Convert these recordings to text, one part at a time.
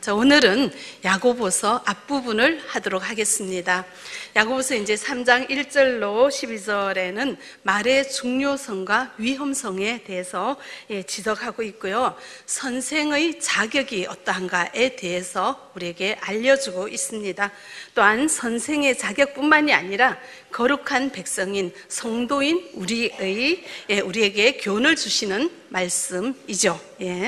자, 오늘은 야고보서 앞부분을 하도록 하겠습니다. 야고보서 이제 3장 1절로 12절에는 말의 중요성과 위험성에 대해서 지적하고 있고요. 선생의 자격이 어떠한가에 대해서 우리에게 알려주고 있습니다. 또한 선생의 자격뿐만이 아니라 거룩한 백성인 성도인 우리에게 교훈을 주시는 말씀이죠.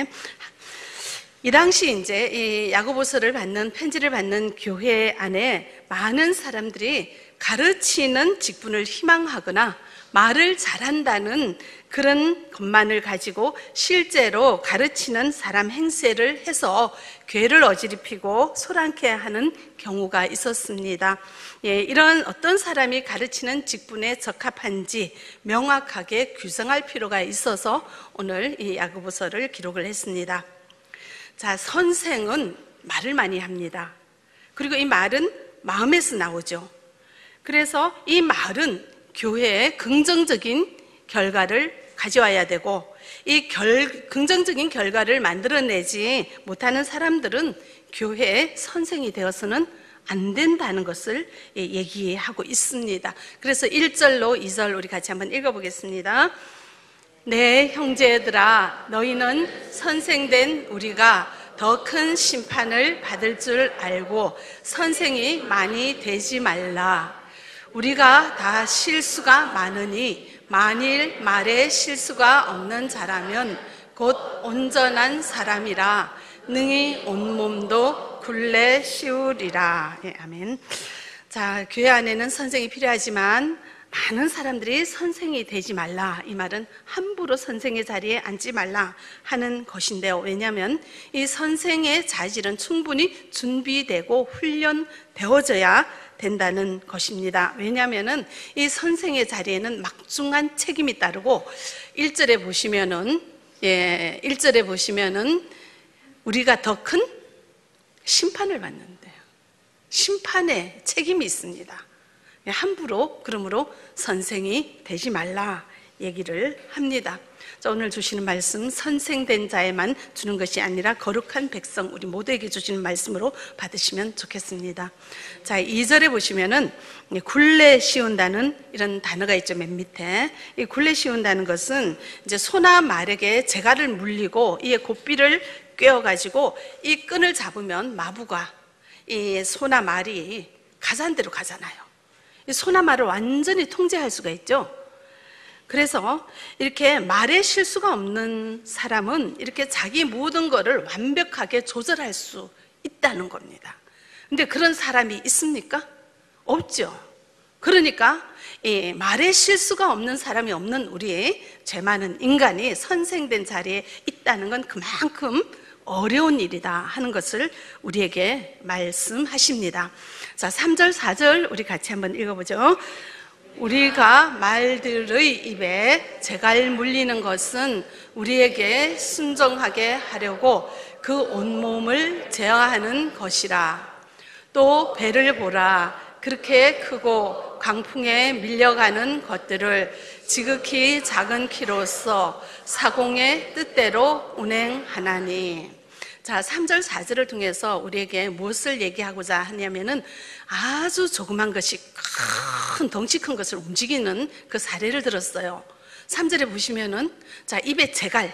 이 당시 이제 이 야고보서를 받는 편지를 받는 교회 안에 많은 사람들이 가르치는 직분을 희망하거나 말을 잘한다는 그런 것만을 가지고 실제로 가르치는 사람 행세를 해서 교회를 어지럽히고 소란케 하는 경우가 있었습니다. 이런 어떤 사람이 가르치는 직분에 적합한지 명확하게 규정할 필요가 있어서 오늘 이 야고보서를 기록을 했습니다. 자, 선생은 말을 많이 합니다. 그리고 이 말은 마음에서 나오죠. 그래서 이 말은 교회에 긍정적인 결과를 가져와야 되고, 이 긍정적인 결과를 만들어내지 못하는 사람들은 교회의 선생이 되어서는 안 된다는 것을 얘기하고 있습니다. 그래서 1절로 2절 우리 같이 한번 읽어보겠습니다. 내 형제들아, 너희는 선생된 우리가 더 큰 심판을 받을 줄 알고 선생이 많이 되지 말라. 우리가 다 실수가 많으니 만일 말에 실수가 없는 자라면 곧 온전한 사람이라 능히 온몸도 굴레 씌우리라. 아멘. 자, 교회 안에는 선생이 필요하지만 많은 사람들이 선생이 되지 말라, 이 말은 함부로 선생의 자리에 앉지 말라 하는 것인데요. 왜냐하면 이 선생의 자질은 충분히 준비되고 훈련되어져야 된다는 것입니다. 왜냐하면 이 선생의 자리에는 막중한 책임이 따르고 1절에 보시면은 우리가 더 큰 심판을 받는데요. 심판의 책임이 있습니다. 함부로 그러므로 선생이 되지 말라 얘기를 합니다. 자, 오늘 주시는 말씀 선생된 자에만 주는 것이 아니라 거룩한 백성 우리 모두에게 주시는 말씀으로 받으시면 좋겠습니다. 자, 2절에 보시면은 굴레 씌운다는 이런 단어가 있죠. 맨 밑에. 이 굴레 씌운다는 것은 이제 소나 말에게 재갈을 물리고 이에 고삐를 꿰어가지고 이 끈을 잡으면 마부가 이 소나 말이 가자는 대로 가잖아요. 소나 말을 완전히 통제할 수가 있죠. 그래서 이렇게 말에 실수가 없는 사람은 이렇게 자기 모든 것을 완벽하게 조절할 수 있다는 겁니다. 근데 그런 사람이 있습니까? 없죠. 그러니까 이 말에 실수가 없는 사람이 없는 우리 죄 많은 인간이 선생된 자리에 있다는 건 그만큼 어려운 일이다 하는 것을 우리에게 말씀하십니다. 자, 3절, 4절 우리 같이 한번 읽어보죠. 우리가 말들의 입에 재갈 물리는 것은 우리에게 순종하게 하려고 그 온몸을 제어하는 것이라. 또 배를 보라. 그렇게 크고 강풍에 밀려가는 것들을 지극히 작은 키로서 사공의 뜻대로 운행하나니. 자, 3절, 4절을 통해서 우리에게 무엇을 얘기하고자 하냐면은 아주 조그만 것이 덩치 큰 것을 움직이는 그 사례를 들었어요. 3절에 보시면은 자, 입에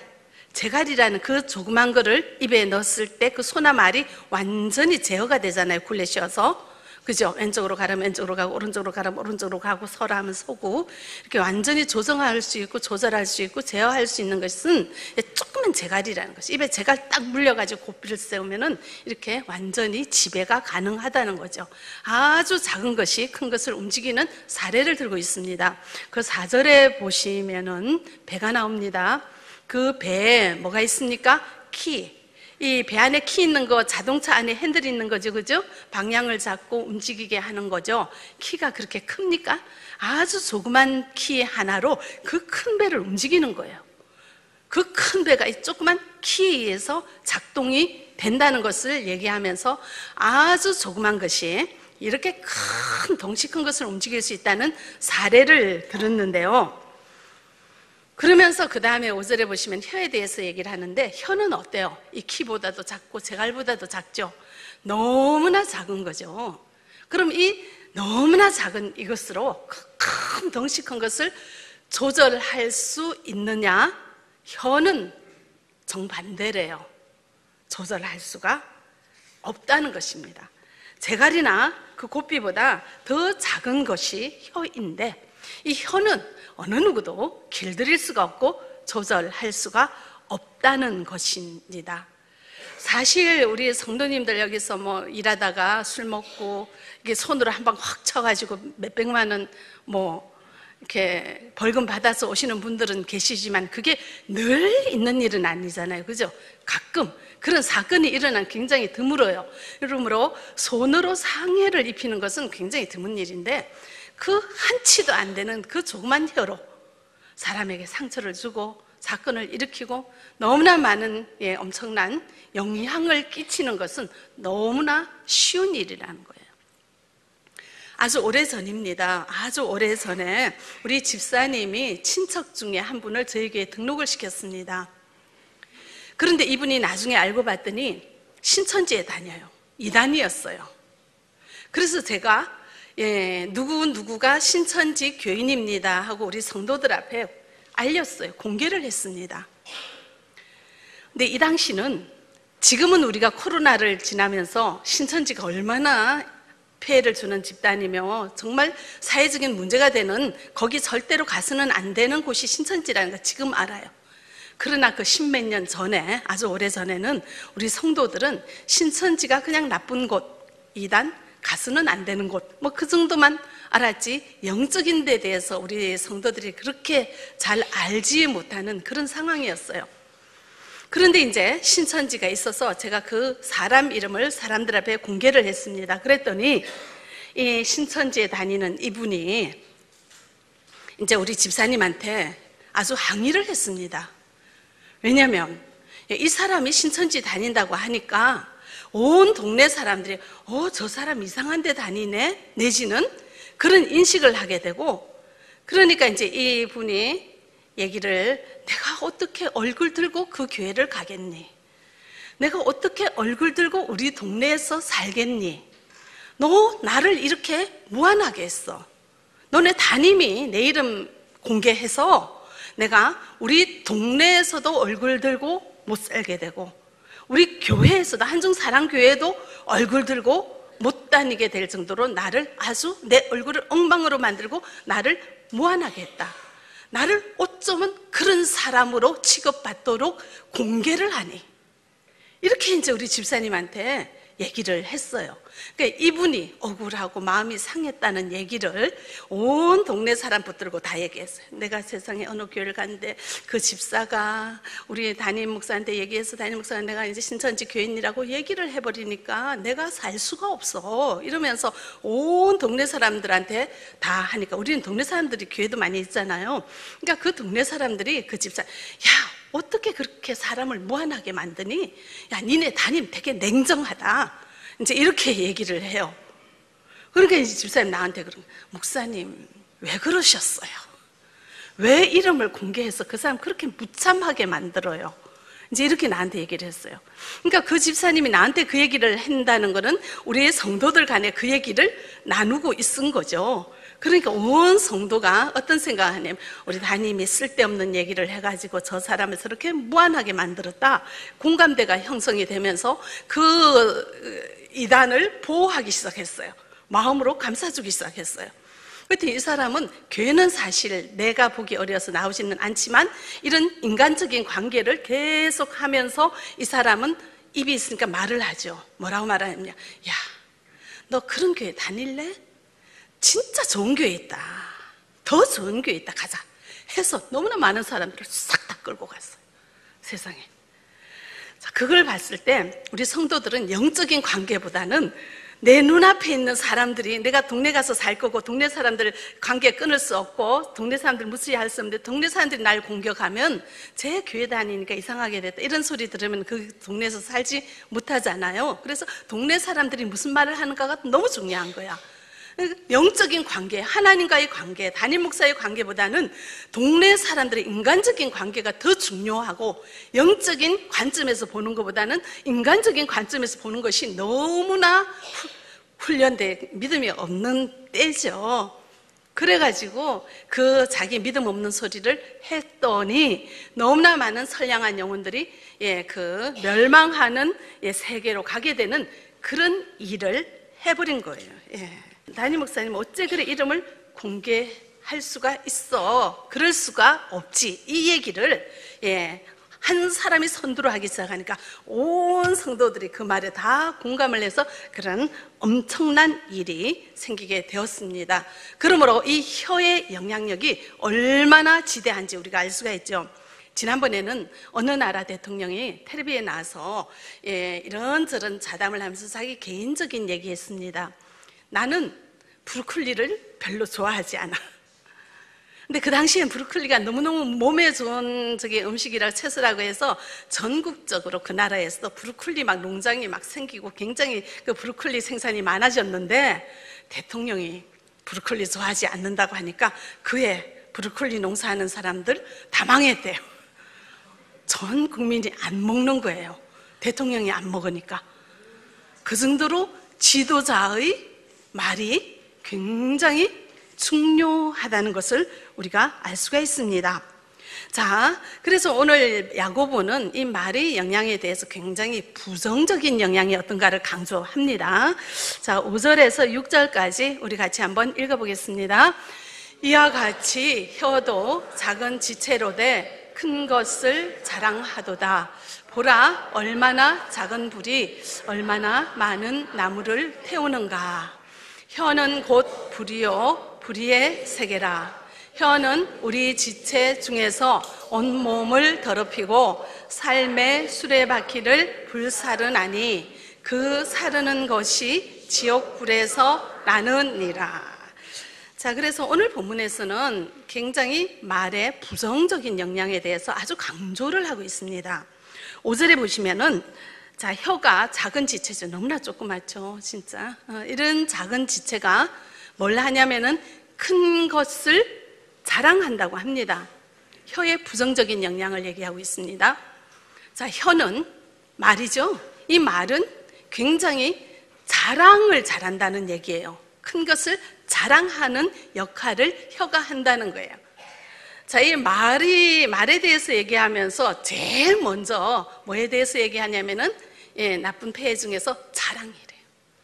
재갈이라는 그 조그만 거를 입에 넣었을 때 그 소나 말이 완전히 제어가 되잖아요. 굴레 씌워서. 그죠? 왼쪽으로 가라면 왼쪽으로 가고 오른쪽으로 가라면 오른쪽으로 가고 서라 하면 서고 이렇게 완전히 조정할 수 있고 조절할 수 있고 제어할 수 있는 것은 조그만 재갈이라는 것이 입에 재갈 딱 물려가지고 고삐를 세우면은 이렇게 완전히 지배가 가능하다는 거죠. 아주 작은 것이 큰 것을 움직이는 사례를 들고 있습니다. 그 4절에 보시면은 배가 나옵니다. 그 배에 뭐가 있습니까? 키. 이 배 안에 키 있는 거, 자동차 안에 핸들 있는 거죠, 그죠? 방향을 잡고 움직이게 하는 거죠. 키가 그렇게 큽니까? 아주 조그만 키 하나로 그 큰 배를 움직이는 거예요. 그 큰 배가 이 조그만 키에 의해서 작동이 된다는 것을 얘기하면서 아주 조그만 것이 이렇게 덩치 큰 것을 움직일 수 있다는 사례를 들었는데요. 그러면서 그 다음에 5절에 보시면 혀에 대해서 얘기를 하는데, 혀는 어때요? 이 키보다도 작고 제갈보다도 작죠? 너무나 작은 거죠. 그럼 이 너무나 작은 이것으로 큰 덩치 큰 것을 조절할 수 있느냐? 혀는 정반대래요. 조절할 수가 없다는 것입니다. 제갈이나 그 고삐보다 더 작은 것이 혀인데, 이 혀는 어느 누구도 길들일 수가 없고 조절할 수가 없다는 것입니다. 사실 우리 성도님들 여기서 뭐 일하다가 술 먹고 이게 손으로 한 방 확 쳐가지고 몇백만 원 뭐 이렇게 벌금 받아서 오시는 분들은 계시지만 그게 늘 있는 일은 아니잖아요. 그죠? 가끔 그런 사건이 일어난 굉장히 드물어요. 그러므로 손으로 상해를 입히는 것은 굉장히 드문 일인데, 그 한치도 안 되는 그 조그만 혀로 사람에게 상처를 주고 사건을 일으키고 너무나 많은 엄청난 영향을 끼치는 것은 너무나 쉬운 일이라는 거예요. 아주 오래전입니다. 아주 오래전에 우리 집사님이 친척 중에 한 분을 저희 교회에 등록을 시켰습니다. 그런데 이분이 나중에 알고 봤더니 신천지에 다녀요. 이단이었어요. 그래서 제가 누구가 신천지 교인입니다 하고 우리 성도들 앞에 알렸어요. 공개를 했습니다. 근데 이 당시는, 지금은 우리가 코로나를 지나면서 신천지가 얼마나 피해를 주는 집단이며 정말 사회적인 문제가 되는, 거기 절대로 가서는 안 되는 곳이 신천지라는 거 지금 알아요. 그러나 그 십몇 년 전에, 아주 오래전에는 우리 성도들은 신천지가 그냥 나쁜 곳, 이단, 가서는 안 되는 곳, 뭐 그 정도만 알았지 영적인 데 대해서 우리 성도들이 그렇게 잘 알지 못하는 그런 상황이었어요. 그런데 이제 신천지가 있어서 제가 그 사람 이름을 사람들 앞에 공개를 했습니다. 그랬더니 이 신천지에 다니는 이분이 이제 우리 집사님한테 아주 항의를 했습니다. 왜냐하면 이 사람이 신천지 다닌다고 하니까 온 동네 사람들이 저 사람 이상한 데 다니네 내지는 그런 인식을 하게 되고, 그러니까 이제 이분이 얘기를, 내가 어떻게 얼굴 들고 그 교회를 가겠니? 내가 어떻게 얼굴 들고 우리 동네에서 살겠니? 너 나를 이렇게 무안하게 했어. 너네 담임이 내 이름 공개해서 내가 우리 동네에서도 얼굴 들고 못 살게 되고, 우리 교회에서도, 한중사랑교회도 얼굴 들고 못 다니게 될 정도로 나를 아주, 내 얼굴을 엉망으로 만들고 나를 무안하게 했다. 나를 어쩌면 그런 사람으로 취급받도록 공개를 하니? 이렇게 이제 우리 집사님한테 얘기를 했어요. 그러니까 이분이 억울하고 마음이 상했다는 얘기를 온 동네 사람 붙들고 다 얘기했어요. 내가 세상에 어느 교회를 갔는데 그 집사가 우리 담임 목사한테 얘기해서 담임 목사가 내가 이제 신천지 교인이라고 얘기를 해버리니까 내가 살 수가 없어 이러면서 온 동네 사람들한테 다 하니까, 우리는 동네 사람들이 교회도 많이 있잖아요. 그러니까 그 동네 사람들이 그 집사, 야 어떻게 그렇게 사람을 무안하게 만드니? 야 니네 담임 되게 냉정하다, 이제 이렇게 얘기를 해요. 그러니까 이제 집사님 나한테 그런, 목사님 왜 그러셨어요? 왜 이름을 공개해서 그 사람 그렇게 무참하게 만들어요? 이제 이렇게 나한테 얘기를 했어요. 그러니까 그 집사님이 나한테 그 얘기를 한다는 거는 우리의 성도들 간에 그 얘기를 나누고 있은 거죠. 그러니까 온 성도가 어떤 생각을 하냐면, 우리 담임이 쓸데없는 얘기를 해가지고 저 사람을 저렇게 무안하게 만들었다, 공감대가 형성이 되면서 그 이단을 보호하기 시작했어요. 마음으로 감싸주기 시작했어요. 그랬더니 이 사람은, 교회는 사실 내가 보기 어려서 나오지는 않지만 이런 인간적인 관계를 계속 하면서 이 사람은 입이 있으니까 말을 하죠. 뭐라고 말하냐면, 야 너 그런 교회 다닐래? 진짜 좋은 교회 있다, 더 좋은 교회 있다, 가자 해서 너무나 많은 사람들을 싹 다 끌고 갔어요, 세상에. 자, 그걸 봤을 때 우리 성도들은 영적인 관계보다는 내 눈앞에 있는 사람들이, 내가 동네 가서 살 거고 동네 사람들 관계 끊을 수 없고 동네 사람들 무시할 수 없는데 동네 사람들이 날 공격하면 제 교회 다니니까 이상하게 됐다 이런 소리 들으면 그 동네에서 살지 못하잖아요. 그래서 동네 사람들이 무슨 말을 하는가가 너무 중요한 거야. 영적인 관계, 하나님과의 관계, 담임 목사의 관계보다는 동네 사람들의 인간적인 관계가 더 중요하고, 영적인 관점에서 보는 것보다는 인간적인 관점에서 보는 것이 너무나 훈련된 믿음이 없는 때죠. 그래가지고 그 자기 믿음 없는 소리를 했더니 너무나 많은 선량한 영혼들이 그 멸망하는 세계로 가게 되는 그런 일을 해버린 거예요. 담임 목사님, 어째 그래 이름을 공개할 수가 있어? 그럴 수가 없지. 이 얘기를 한 사람이 선두로 하기 시작하니까 온 성도들이 그 말에 다 공감을 해서 그런 엄청난 일이 생기게 되었습니다. 그러므로 이 혀의 영향력이 얼마나 지대한지 우리가 알 수가 있죠. 지난번에는 어느 나라 대통령이 텔레비에 나와서 이런저런 자담을 하면서 자기 개인적인 얘기했습니다. 나는 브로콜리를 별로 좋아하지 않아. 근데 그 당시엔 브로콜리가 너무너무 몸에 좋은 음식이라 채소라고 해서 전국적으로 그 나라에서 브로콜리 막 농장이 막 생기고 굉장히 그 브로콜리 생산이 많아졌는데, 대통령이 브로콜리 좋아하지 않는다고 하니까 그의 브로콜리 농사하는 사람들 다 망했대요. 전 국민이 안 먹는 거예요. 대통령이 안 먹으니까. 그 정도로 지도자의 말이 굉장히 중요하다는 것을 우리가 알 수가 있습니다. 자, 그래서 오늘 야고보는 이 말의 영향에 대해서 굉장히 부정적인 영향이 어떤가를 강조합니다. 자, 5절에서 6절까지 우리 같이 한번 읽어보겠습니다. 이와 같이 혀도 작은 지체로되 큰 것을 자랑하도다. 보라, 얼마나 작은 불이 얼마나 많은 나무를 태우는가. 혀는 곧 불이요 불의의 세계라. 혀는 우리 지체 중에서 온몸을 더럽히고 삶의 수레바퀴를 불사르나니 그 사르는 것이 지옥불에서 나느니라. 자, 그래서 오늘 본문에서는 굉장히 말의 부정적인 영향에 대해서 아주 강조를 하고 있습니다. 5절에 보시면은, 자, 혀가 작은 지체죠. 너무나 조그맣죠, 진짜. 이런 작은 지체가 뭘 하냐면은 큰 것을 자랑한다고 합니다. 혀의 부정적인 영향을 얘기하고 있습니다. 자, 혀는 말이죠. 이 말은 굉장히 자랑을 잘한다는 얘기예요. 큰 것을 자랑하는 역할을 혀가 한다는 거예요. 자, 이 말에 대해서 얘기하면서 제일 먼저 뭐에 대해서 얘기하냐면은 나쁜 폐해 중에서 자랑이래요.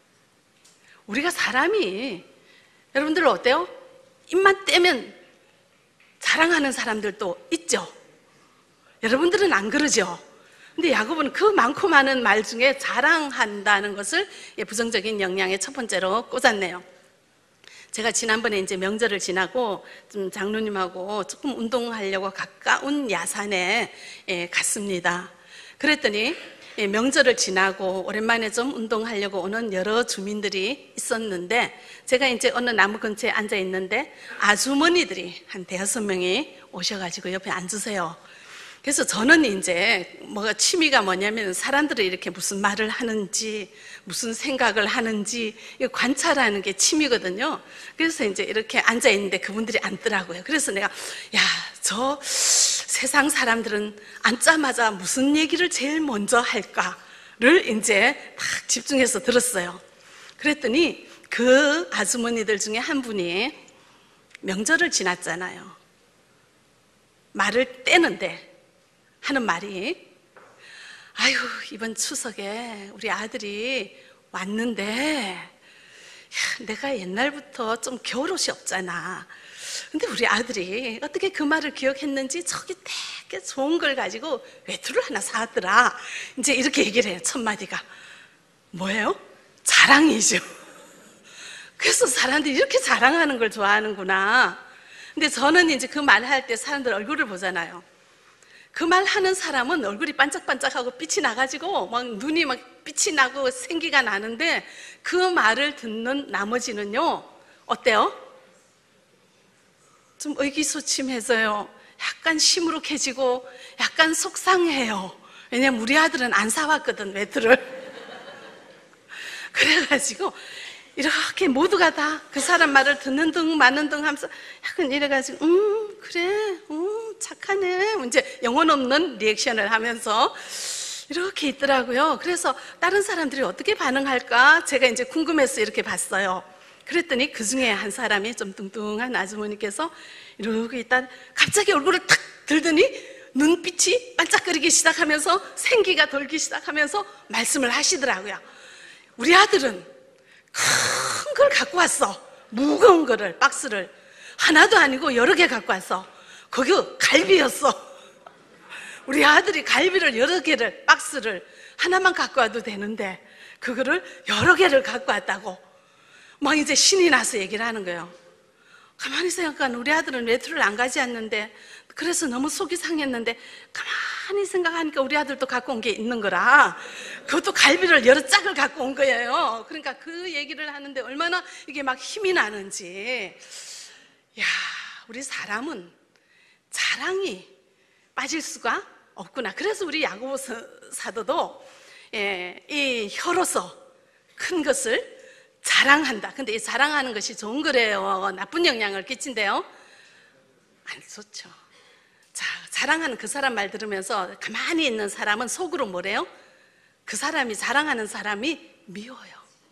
우리가 사람이, 여러분들 어때요? 입만 떼면 자랑하는 사람들도 있죠. 여러분들은 안 그러죠. 근데 야고보는 그 많고 많은 말 중에 자랑한다는 것을 부정적인 영향의 첫 번째로 꽂았네요. 제가 지난번에 이제 명절을 지나고 좀 장로님하고 조금 운동하려고 가까운 야산에 갔습니다. 그랬더니 명절을 지나고 오랜만에 좀 운동하려고 오는 여러 주민들이 있었는데, 제가 이제 어느 나무 근처에 앉아 있는데 아주머니들이 한 5명이 오셔가지고 옆에 앉으세요. 그래서 저는 이제 취미가 뭐냐면 사람들이 이렇게 무슨 말을 하는지, 무슨 생각을 하는지 관찰하는 게 취미거든요. 그래서 이제 이렇게 앉아 있는데 그분들이 앉더라고요. 그래서 내가, 야, 저 세상 사람들은 앉자마자 무슨 얘기를 제일 먼저 할까를 이제 딱 집중해서 들었어요. 그랬더니 그 아주머니들 중에 한 분이 명절을 지났잖아요. 말을 떼는데 하는 말이, 아유, 이번 추석에 우리 아들이 왔는데, 야, 내가 옛날부터 좀 겨울옷이 없잖아. 근데 우리 아들이 어떻게 그 말을 기억했는지 저기 되게 좋은 걸 가지고 외투를 하나 사왔더라. 이제 이렇게 얘기를 해요. 첫 마디가 뭐예요? 자랑이죠. 그래서 사람들이 이렇게 자랑하는 걸 좋아하는구나. 근데 저는 이제 그 말 할 때 사람들 얼굴을 보잖아요. 그 말 하는 사람은 얼굴이 반짝반짝하고 빛이 나가지고 막 눈이 막 빛이 나고 생기가 나는데, 그 말을 듣는 나머지는요, 어때요? 좀 의기소침해져요. 약간 시무룩해지고 약간 속상해요. 왜냐면 우리 아들은 안 사왔거든, 외투를. 그래가지고 이렇게 모두가 다 그 사람 말을 듣는 등 마는 등 하면서 약간 이래가지고 그래 착하네 이제 영혼 없는 리액션을 하면서 이렇게 있더라고요. 그래서 다른 사람들이 어떻게 반응할까 제가 이제 궁금해서 이렇게 봤어요. 그랬더니 그 중에 한 사람이 좀 뚱뚱한 아주머니께서 이러고 있다 갑자기 얼굴을 탁 들더니 눈빛이 반짝거리기 시작하면서 생기가 돌기 시작하면서 말씀을 하시더라고요. 우리 아들은 큰 걸 갖고 왔어. 무거운 거를, 박스를 하나도 아니고 여러 개 갖고 왔어. 거기 갈비였어. 우리 아들이 갈비를 여러 개를, 박스를 하나만 갖고 와도 되는데 그거를 여러 개를 갖고 왔다고 막 이제 신이 나서 얘기를 하는 거예요. 가만히 생각하면 우리 아들은 외투를 안 가져왔는데 그래서 너무 속이 상했는데 가만히 생각하니까 우리 아들도 갖고 온 게 있는 거라 그것도 갈비를 여러 짝을 갖고 온 거예요. 그러니까 그 얘기를 하는데 얼마나 이게 막 힘이 나는지. 야, 우리 사람은 자랑이 빠질 수가 없구나. 그래서 우리 야고보 사도도 이 혀로서 큰 것을 자랑한다. 근데 이 자랑하는 것이 좋은 거래요? 나쁜 영향을 끼친대요? 안 좋죠. 자, 자랑하는 그 사람 말 들으면서 가만히 있는 사람은 속으로 뭐래요? 그 사람이 자랑하는 사람이 미워요.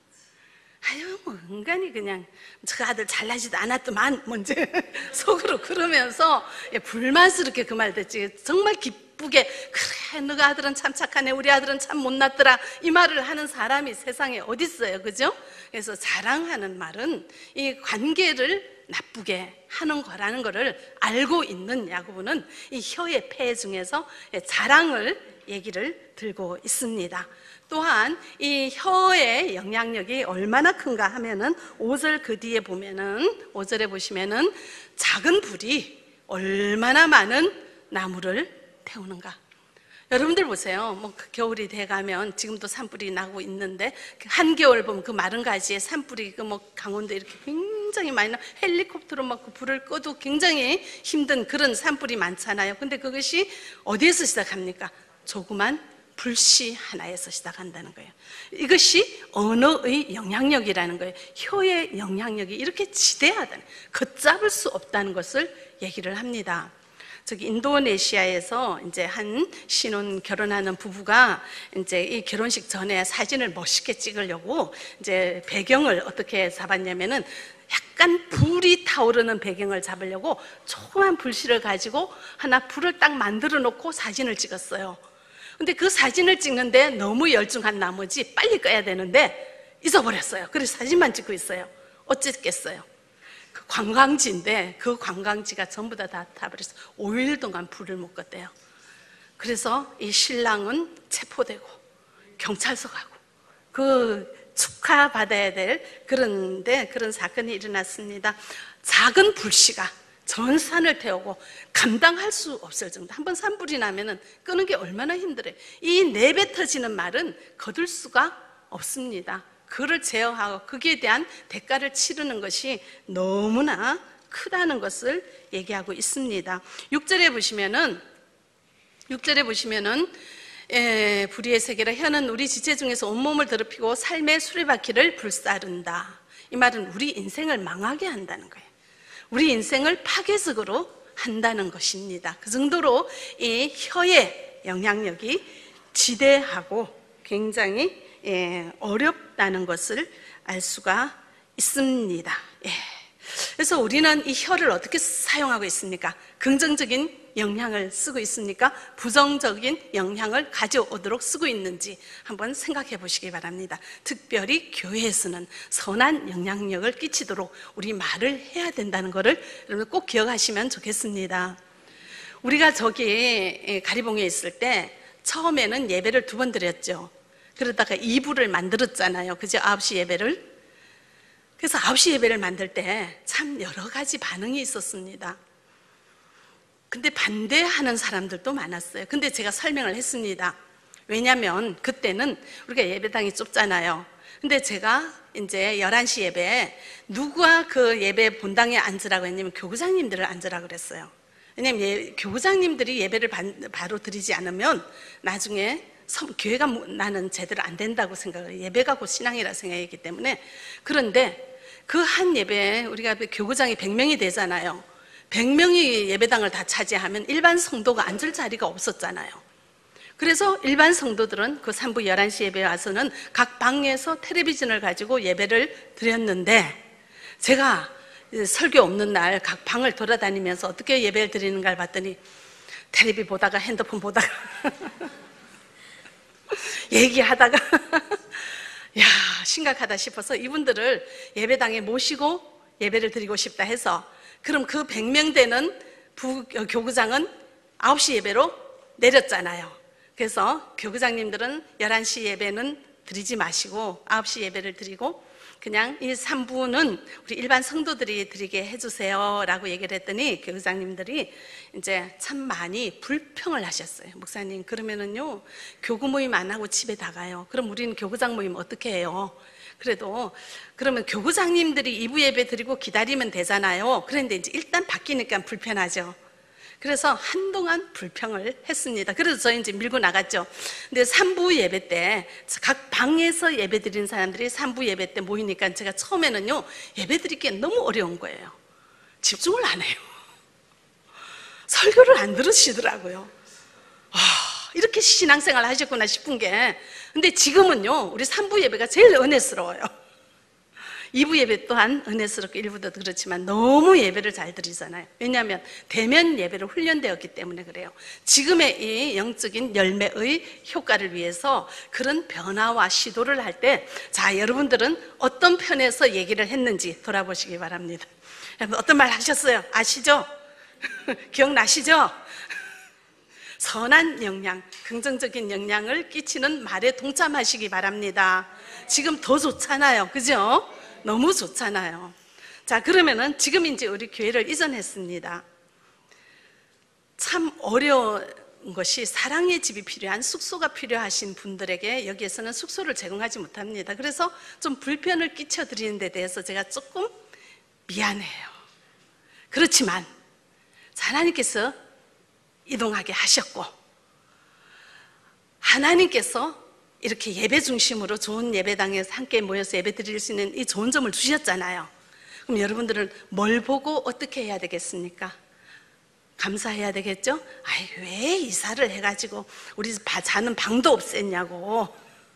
아유, 뭐 인간이 그냥 저 아들 잘나지도 않았더만 뭔지 속으로 그러면서 불만스럽게 그 말 듣지. 정말 기쁘게 그래 너가 아들은 참 착하네 우리 아들은 참 못났더라 이 말을 하는 사람이 세상에 어디 있어요, 그죠? 그래서 자랑하는 말은 이 관계를 나쁘게 하는 거라는 것을 알고 있는 야고보는 이 혀의 폐 중에서 자랑을 얘기를 들고 있습니다. 또한 이 혀의 영향력이 얼마나 큰가 하면은 5절 그 뒤에 보면은 5절에 보시면은 작은 불이 얼마나 많은 나무를 태우는가. 여러분들 보세요. 뭐 겨울이 돼가면 지금도 산불이 나고 있는데 한겨울 보면 그 마른 가지에 산불이 뭐 강원도 이렇게 굉장히 많이 나 헬리콥터로 막 그 불을 꺼도 굉장히 힘든 그런 산불이 많잖아요. 근데 그것이 어디에서 시작합니까? 조그만 불씨 하나에서 시작한다는 거예요. 이것이 언어의 영향력이라는 거예요. 혀의 영향력이 이렇게 지대하다는, 걷잡을 수 없다는 것을 얘기를 합니다. 저기 인도네시아에서 이제 한 신혼 결혼하는 부부가 이제 이 결혼식 전에 사진을 멋있게 찍으려고 이제 배경을 어떻게 잡았냐면은 약간 불이 타오르는 배경을 잡으려고 조그만 불씨를 가지고 하나 불을 딱 만들어 놓고 사진을 찍었어요. 근데 그 사진을 찍는데 너무 열중한 나머지 빨리 꺼야 되는데 잊어버렸어요. 그래서 사진만 찍고 있어요. 어쨌겠어요. 그 관광지인데 그 관광지가 전부 다 타버려서 5일 동안 불을 못 껐대요. 그래서 이 신랑은 체포되고 경찰서 가고 그 축하받아야 될 그런 사건이 일어났습니다. 작은 불씨가 전 산을 태우고 감당할 수 없을 정도. 한번 산불이 나면은 끄는 게 얼마나 힘들어요. 이 내뱉어지는 말은 거둘 수가 없습니다. 그를 제어하고 거기에 대한 대가를 치르는 것이 너무나 크다는 것을 얘기하고 있습니다. 6절에 보시면은 불의의 세계라 혀는 우리 지체 중에서 온몸을 더럽히고 삶의 수레바퀴를 불사른다. 이 말은 우리 인생을 망하게 한다는 거예요. 우리 인생을 파괴적으로 한다는 것입니다. 그 정도로 이 혀의 영향력이 지대하고 굉장히 어렵다는 것을 알 수가 있습니다. 그래서 우리는 이 혀를 어떻게 사용하고 있습니까? 긍정적인 영향을 쓰고 있습니까? 부정적인 영향을 가져오도록 쓰고 있는지 한번 생각해 보시기 바랍니다. 특별히 교회에서는 선한 영향력을 끼치도록 우리 말을 해야 된다는 것을 여러분 꼭 기억하시면 좋겠습니다. 우리가 저기 가리봉에 있을 때 처음에는 예배를 2번 드렸죠. 그러다가 2부를 만들었잖아요. 그죠? 9시 예배를. 그래서 9시 예배를 만들 때 참 여러 가지 반응이 있었습니다. 근데 반대하는 사람들도 많았어요. 근데 제가 설명을 했습니다. 왜냐하면 그때는 우리가 예배당이 좁잖아요. 근데 제가 이제 11시 예배에 누가 그 예배 본당에 앉으라고 했냐면 교구장님들을 앉으라고 그랬어요. 왜냐하면 교구장님들이 예배를 바로 드리지 않으면 나중에 교회가 나는 제대로 안 된다고 생각을 해요. 예배가 곧 신앙이라 생각했기 때문에. 그런데 그 한 예배에 우리가 교구장이 100명이 되잖아요. 100명이 예배당을 다 차지하면 일반 성도가 앉을 자리가 없었잖아요. 그래서 일반 성도들은 그 3부 11시 예배에 와서는 각 방에서 텔레비전을 가지고 예배를 드렸는데, 제가 설교 없는 날 각 방을 돌아다니면서 어떻게 예배를 드리는가를 봤더니 텔레비 보다가 핸드폰 보다가 얘기하다가 야, 심각하다 싶어서 이분들을 예배당에 모시고 예배를 드리고 싶다 해서, 그럼 그 100명 되는 교구장은 9시 예배로 내렸잖아요. 그래서 교구장님들은 11시 예배는 드리지 마시고 9시 예배를 드리고 그냥 이 3부는 우리 일반 성도들이 드리게 해주세요 라고 얘기를 했더니 교구장님들이 이제 참 많이 불평을 하셨어요. 목사님, 그러면은요 교구 모임 안 하고 집에 다 가요. 그럼 우리는 교구장 모임 어떻게 해요? 그래도 그러면 교구장님들이 2부 예배 드리고 기다리면 되잖아요. 그런데 이제 일단 바뀌니까 불편하죠. 그래서 한동안 불평을 했습니다. 그래서 저희 이제 밀고 나갔죠. 근데 3부 예배 때 각 방에서 예배 드리는 사람들이 3부 예배 때 모이니까 제가 처음에는요 예배 드리기에 너무 어려운 거예요. 집중을 안 해요. 설교를 안 들으시더라고요. 이렇게 신앙생활 하셨구나 싶은 게, 근데 지금은요 우리 3부 예배가 제일 은혜스러워요. 2부 예배 또한 은혜스럽고 1부도 그렇지만 너무 예배를 잘 드리잖아요. 왜냐하면 대면 예배로 훈련되었기 때문에 그래요. 지금의 이 영적인 열매의 효과를 위해서 그런 변화와 시도를 할 때, 자, 여러분들은 어떤 편에서 얘기를 했는지 돌아보시기 바랍니다. 여러분 어떤 말 하셨어요? 아시죠? 기억나시죠? 선한 영향, 긍정적인 영향을 끼치는 말에 동참하시기 바랍니다. 지금 더 좋잖아요. 그죠? 너무 좋잖아요. 자, 그러면은 지금 이제 우리 교회를 이전했습니다. 참 어려운 것이 사랑의 집이 필요한, 숙소가 필요하신 분들에게 여기에서는 숙소를 제공하지 못합니다. 그래서 좀 불편을 끼쳐드리는 데 대해서 제가 조금 미안해요. 그렇지만 하나님께서 이동하게 하셨고, 하나님께서 이렇게 예배 중심으로 좋은 예배당에서 함께 모여서 예배 드릴 수 있는 이 좋은 점을 주셨잖아요. 그럼 여러분들은 뭘 보고 어떻게 해야 되겠습니까? 감사해야 되겠죠? 아이, 왜 이사를 해가지고 우리 자는 방도 없앴냐고.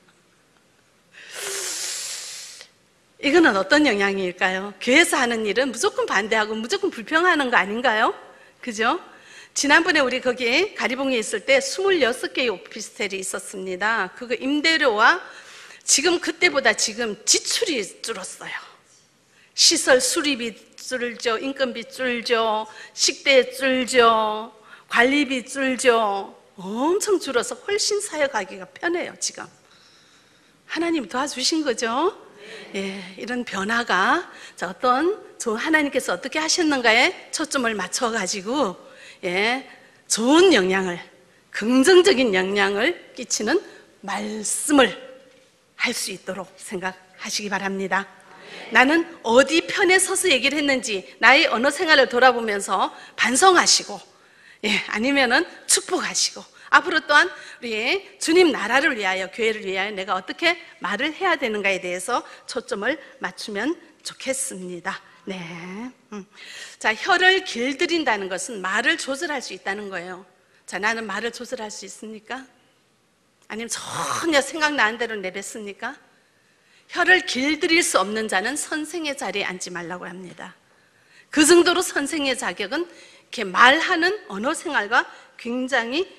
이거는 어떤 영향일까요? 교회에서 하는 일은 무조건 반대하고 무조건 불평하는 거 아닌가요? 그죠? 지난번에 우리 거기 가리봉에 있을 때 26개의 오피스텔이 있었습니다. 그거 임대료와 지금 그때보다 지금 지출이 줄었어요. 시설 수리비 줄죠, 인건비 줄죠, 식대 줄죠, 관리비 줄죠. 엄청 줄어서 훨씬 사역하기가 편해요. 지금 하나님이 도와주신 거죠. 예, 이런 변화가 하나님께서 어떻게 하셨는가에 초점을 맞춰가지고 좋은 영향을, 긍정적인 영향을 끼치는 말씀을 할 수 있도록 생각하시기 바랍니다. 나는 어디 편에 서서 얘기를 했는지 나의 언어 생활을 돌아보면서 반성하시고, 아니면은 축복하시고, 앞으로 또한 우리 주님 나라를 위하여, 교회를 위하여 내가 어떻게 말을 해야 되는가에 대해서 초점을 맞추면 좋겠습니다. 네. 자, 혀를 길들인다는 것은 말을 조절할 수 있다는 거예요. 자, 나는 말을 조절할 수 있습니까? 아니면 전혀 생각나는 대로 내뱉습니까? 혀를 길들일 수 없는 자는 선생의 자리에 앉지 말라고 합니다. 그 정도로 선생의 자격은 이렇게 말하는 언어 생활과 굉장히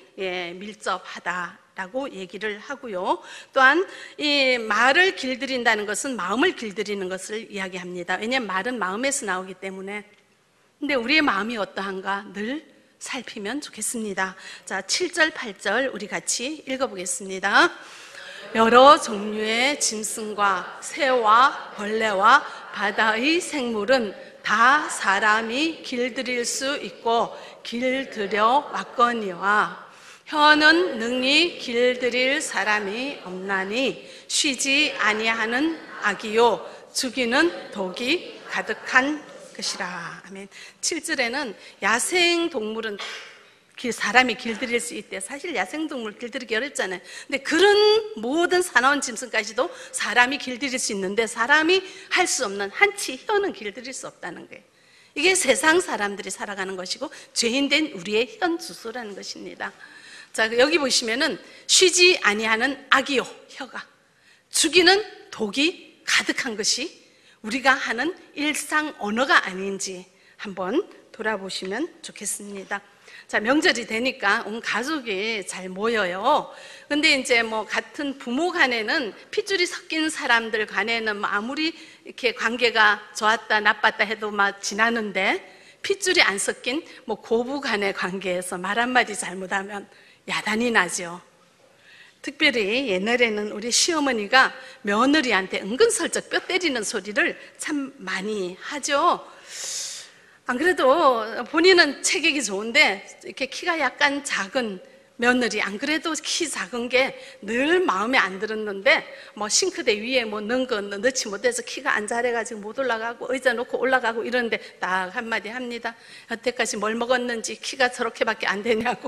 밀접하다라고 얘기를 하고요. 또한 이 말을 길들인다는 것은 마음을 길들이는 것을 이야기합니다. 왜냐하면 말은 마음에서 나오기 때문에. 근데 우리의 마음이 어떠한가 늘 살피면 좋겠습니다. 자, 7절, 8절 우리 같이 읽어보겠습니다. 여러 종류의 짐승과 새와 벌레와 바다의 생물은 다 사람이 길들일 수 있고 길들여 왔거니와 혀는 능히 길들일 사람이 없나니 쉬지 아니하는 악이요 죽이는 독이 가득한 것이라. 아멘. 7절에는 야생 동물은 사람이 길들일 수 있대. 사실 야생동물 길들이기 어렵잖아요. 근데 그런 모든 사나운 짐승까지도 사람이 길들일 수 있는데 사람이 할 수 없는 한치 혀는 길들일 수 없다는 거예요. 이게 세상 사람들이 살아가는 것이고 죄인된 우리의 현 주소라는 것입니다. 자, 여기 보시면은 쉬지 아니하는 악이요, 혀가 죽이는 독이 가득한 것이 우리가 하는 일상 언어가 아닌지 한번 돌아보시면 좋겠습니다. 자, 명절이 되니까 온 가족이 잘 모여요. 근데 이제 뭐 같은 부모 간에는 핏줄이 섞인 사람들 간에는 뭐 아무리 이렇게 관계가 좋았다 나빴다 해도 막 지나는데 핏줄이 안 섞인 뭐 고부 간의 관계에서 말 한마디 잘못하면 야단이 나죠. 특별히 옛날에는 우리 시어머니가 며느리한테 은근슬쩍 뼈 때리는 소리를 참 많이 하죠. 안 그래도 본인은 체격이 좋은데 이렇게 키가 약간 작은 며느리, 안 그래도 키 작은 게 늘 마음에 안 들었는데 뭐 싱크대 위에 뭐 넣은 거 넣지 못해서 키가 안 자래가지고 못 올라가고 의자 놓고 올라가고 이러는데 딱 한마디 합니다. 여태까지 뭘 먹었는지 키가 저렇게밖에 안 되냐고.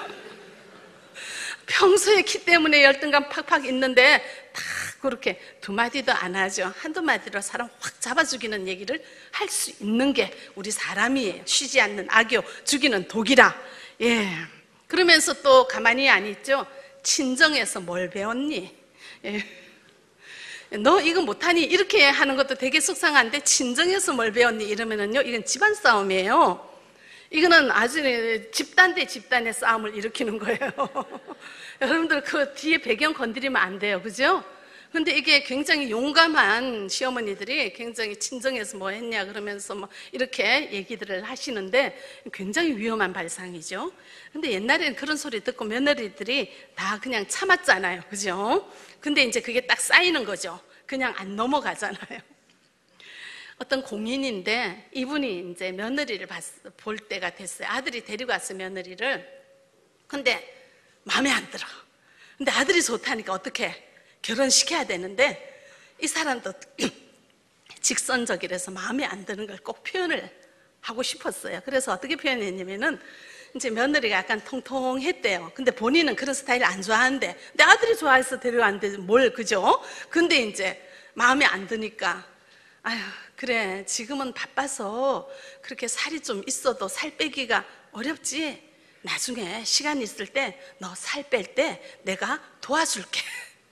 평소에 키 때문에 열등감 팍팍 있는데 다 그렇게 두 마디도 안 하죠. 한두 마디로 사람 확 잡아 죽이는 얘기를 할 수 있는 게 우리 사람이에요. 쉬지 않는 악요, 죽이는 독이라. 예. 그러면서 또 가만히 안 있죠. 친정에서 뭘 배웠니? 예. 너 이거 못하니? 이렇게 하는 것도 되게 속상한데 친정에서 뭘 배웠니? 이러면은요, 이건 집안 싸움이에요. 이거는 아주 집단 대 집단의 싸움을 일으키는 거예요. 여러분들 그 뒤에 배경 건드리면 안 돼요. 그죠? 근데 이게 굉장히 용감한 시어머니들이 굉장히 친정에서 뭐 했냐 그러면서 뭐 이렇게 얘기들을 하시는데 굉장히 위험한 발상이죠. 근데 옛날에는 그런 소리 듣고 며느리들이 다 그냥 참았잖아요. 그죠? 근데 이제 그게 딱 쌓이는 거죠. 그냥 안 넘어가잖아요. 어떤 공인인데 이분이 이제 며느리를 볼 때가 됐어요. 아들이 데리고 왔어요, 며느리를. 근데 마음에 안 들어. 근데 아들이 좋다니까 어떻게 결혼시켜야 되는데 이 사람도 직선적이라서 마음에 안 드는 걸 꼭 표현을 하고 싶었어요. 그래서 어떻게 표현했냐면은 이제 며느리가 약간 통통했대요. 근데 본인은 그런 스타일을 안 좋아하는데 내 아들이 좋아해서 데려왔는데 뭘, 그죠? 근데 이제 마음에 안 드니까 아휴, 그래, 지금은 바빠서 그렇게 살이 좀 있어도 살 빼기가 어렵지. 나중에 시간 있을 때 너 살 뺄 때 내가 도와줄게.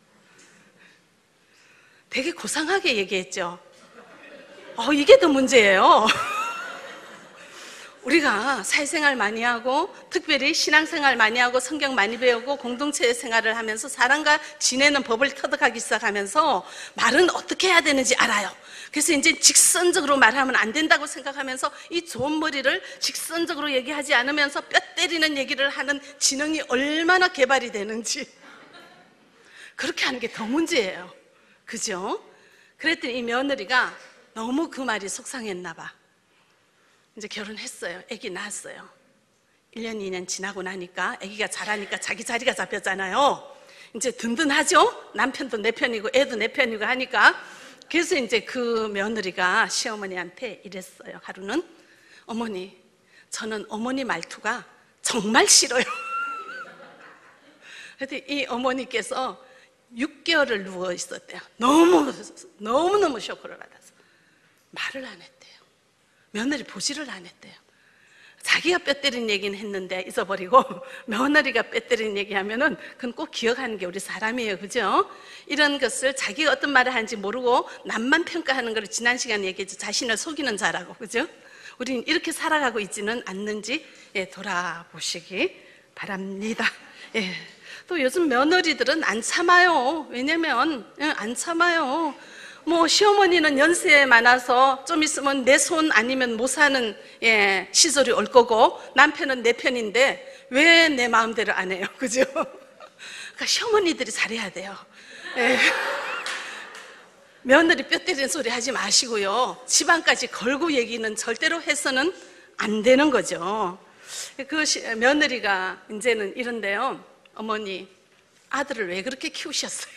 되게 고상하게 얘기했죠. 이게 더 문제예요. 우리가 사회생활 많이 하고 특별히 신앙생활 많이 하고 성경 많이 배우고 공동체 생활을 하면서 사람과 지내는 법을 터득하기 시작하면서 말은 어떻게 해야 되는지 알아요. 그래서 이제 직선적으로 말하면 안 된다고 생각하면서 이 좋은 머리를 직선적으로 얘기하지 않으면서 뼈 때리는 얘기를 하는 지능이 얼마나 개발이 되는지 그렇게 하는 게 더 문제예요. 그죠? 그랬더니 이 며느리가 너무 그 말이 속상했나 봐. 이제 결혼했어요. 아기 낳았어요. 1년, 2년 지나고 나니까 아기가 자라니까 자기 자리가 잡혔잖아요. 이제 든든하죠? 남편도 내 편이고 애도 내 편이고 하니까. 그래서 이제 그 며느리가 시어머니한테 이랬어요. 하루는 어머니, 저는 어머니 말투가 정말 싫어요. 그랬더니 이 어머니께서 6개월을 누워 있었대요. 너무너무 쇼크를 받아서 말을 안 했대요. 며느리 보지를 안 했대요. 자기가 뼈 때린 얘기는 했는데 잊어버리고 며느리가 뼈 때린 얘기하면은 그건 꼭 기억하는 게 우리 사람이에요. 그죠? 이런 것을 자기가 어떤 말을 하는지 모르고 남만 평가하는 걸 지난 시간에 얘기했죠. 자신을 속이는 자라고. 그죠? 우리는 이렇게 살아가고 있지는 않는지 돌아보시기 바랍니다. 예. 또 요즘 며느리들은 안 참아요. 왜냐면 안 참아요. 뭐 시어머니는 연세 많아서 좀 있으면 내 손 아니면 못 사는 시절이 올 거고 남편은 내 편인데 왜 내 마음대로 안 해요. 그죠? 그러니까 시어머니들이 잘해야 돼요. 예. 며느리 뼈 때리는 소리 하지 마시고요. 집안까지 걸고 얘기는 절대로 해서는 안 되는 거죠. 그 며느리가 이제는 이런데요. 어머니, 아들을 왜 그렇게 키우셨어요?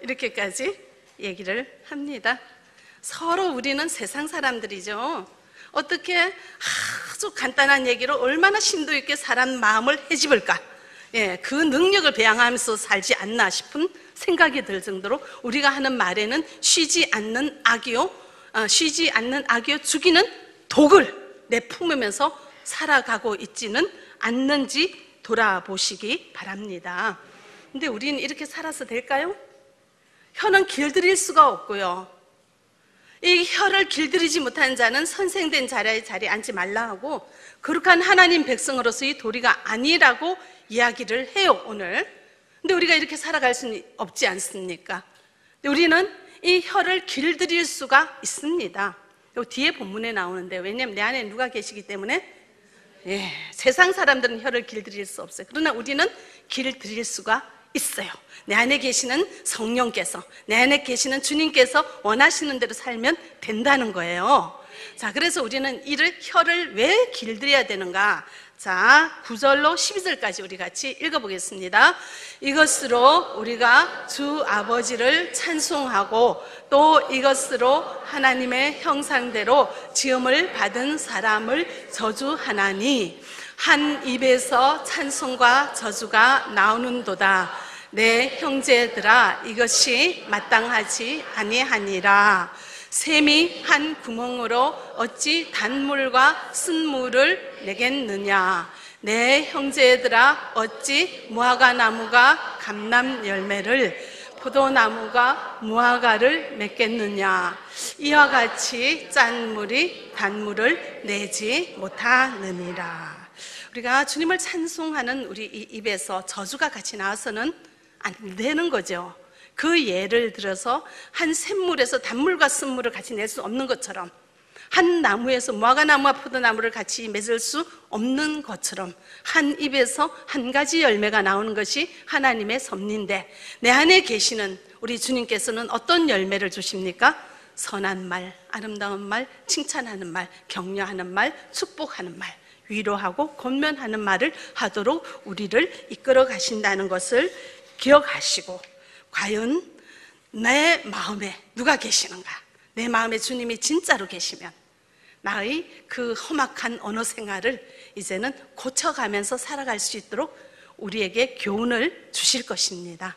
이렇게까지 얘기를 합니다. 서로 우리는 세상 사람들이죠. 어떻게 아주 간단한 얘기로 얼마나 심도 있게 사람 마음을 헤집을까? 예, 그 능력을 배양하면서 살지 않나 싶은 생각이 들 정도로 우리가 하는 말에는 쉬지 않는 악이요, 죽이는 독을 내뿜으면서 살아가고 있지는 않는지 돌아보시기 바랍니다. 근데 우리는 이렇게 살아서 될까요? 혀는 길들일 수가 없고요. 이 혀를 길들이지 못한 자는 선생된 자리에 앉지 말라 하고 거룩한 하나님 백성으로서의 도리가 아니라고 이야기를 해요, 오늘. 근데 우리가 이렇게 살아갈 수는 없지 않습니까? 근데 우리는 이 혀를 길들일 수가 있습니다. 뒤에 본문에 나오는데, 왜냐하면 내 안에 누가 계시기 때문에 세상 사람들은 혀를 길들일 수 없어요. 그러나 우리는 길들일 수가 있어요. 내 안에 계시는 성령께서, 내 안에 계시는 주님께서 원하시는 대로 살면 된다는 거예요. 자, 그래서 우리는 이를 혀를 왜 길들여야 되는가? 자, 9절로 12절까지 우리 같이 읽어보겠습니다. 이것으로 우리가 주 아버지를 찬송하고 또 이것으로 하나님의 형상대로 지음을 받은 사람을 저주하나니 한 입에서 찬송과 저주가 나오는도다. 내 형제들아, 이것이 마땅하지 아니하니라. 샘이 한 구멍으로 어찌 단물과 쓴물을 내겠느냐. 내 형제들아, 어찌 무화과나무가 감람 열매를, 포도나무가 무화과를 맺겠느냐. 이와 같이 짠 물이 단물을 내지 못하느니라. 우리가 주님을 찬송하는 우리 이 입에서 저주가 같이 나와서는 안 되는 거죠. 그 예를 들어서 한 샘물에서 단물과 쓴물을 같이 낼 수 없는 것처럼, 한 나무에서 무화과나무와 포도나무를 같이 맺을 수 없는 것처럼 한 입에서 한 가지 열매가 나오는 것이 하나님의 섭리인데, 내 안에 계시는 우리 주님께서는 어떤 열매를 주십니까? 선한 말, 아름다운 말, 칭찬하는 말, 격려하는 말, 축복하는 말, 위로하고 권면하는 말을 하도록 우리를 이끌어 가신다는 것을 기억하시고, 과연 내 마음에 누가 계시는가? 내 마음에 주님이 진짜로 계시면 나의 그 험악한 언어 생활을 이제는 고쳐가면서 살아갈 수 있도록 우리에게 교훈을 주실 것입니다.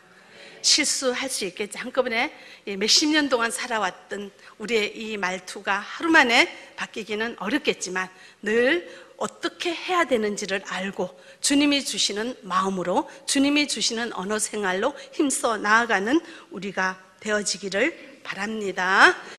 실수할 수 있겠지. 한꺼번에 몇십 년 동안 살아왔던 우리의 이 말투가 하루 만에 바뀌기는 어렵겠지만 늘 어떻게 해야 되는지를 알고 주님이 주시는 마음으로, 주님이 주시는 언어 생활로 힘써 나아가는 우리가 되어지기를 바랍니다.